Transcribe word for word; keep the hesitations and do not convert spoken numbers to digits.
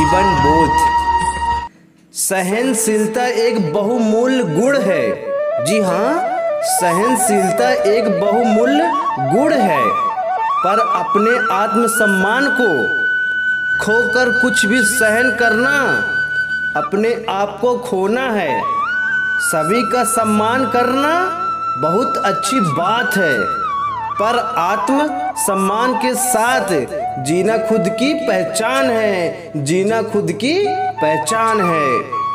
जीवन बोध। सहनशीलता एक बहुमूल्य गुण है। जी हाँ, सहनशीलता एक बहुमूल्य गुण है, पर अपने आत्मसम्मान को खोकर कुछ भी सहन करना अपने आप को खोना है। सभी का सम्मान करना बहुत अच्छी बात है, पर आत्म सम्मान के साथ जीना खुद की पहचान है। जीना खुद की पहचान है।